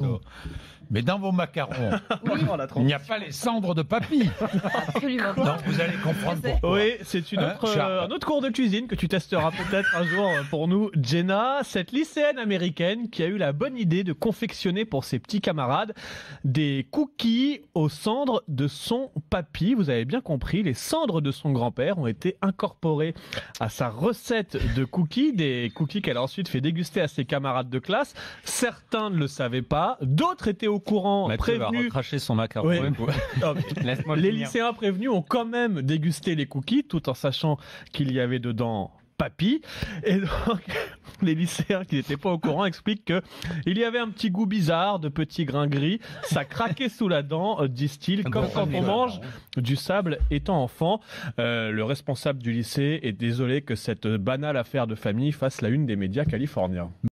Christophe. Mais dans vos macarons, il n'y a pas les cendres de papy. Absolument. Donc vous allez comprendre pourquoi. Oui, c'est un autre cours de cuisine que tu testeras peut-être un jour pour nous, Jenna. Cette lycéenne américaine qui a eu la bonne idée de confectionner pour ses petits camarades des cookies aux cendres de son papy. Vous avez bien compris, les cendres de son grand-père ont été incorporées à sa recette de cookies, des cookies qu'elle a ensuite fait déguster à ses camarades de classe. Certains ne le savaient pas, d'autres étaient au courant, Mathieu va prévenus. recracher son macaron. Oui. Non, laisse-moi Les finir. lycéens prévenus ont quand même dégusté les cookies tout en sachant qu'il y avait dedans papy. Et donc, les lycéens qui n'étaient pas au courant expliquent que il y avait un petit goût bizarre de petits grains gris. Ça craquait sous la dent, disent-ils, comme quand on mange du sable étant enfant. Le responsable du lycée est désolé que cette banale affaire de famille fasse la une des médias californiens.